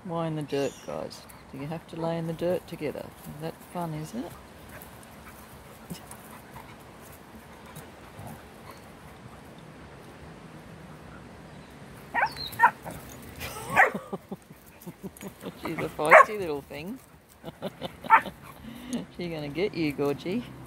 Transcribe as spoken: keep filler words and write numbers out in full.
Why in the dirt, guys? Do you have to lay in the dirt together? Is that fun, isn't it? She's a feisty little thing. She's gonna get you, Gorgie.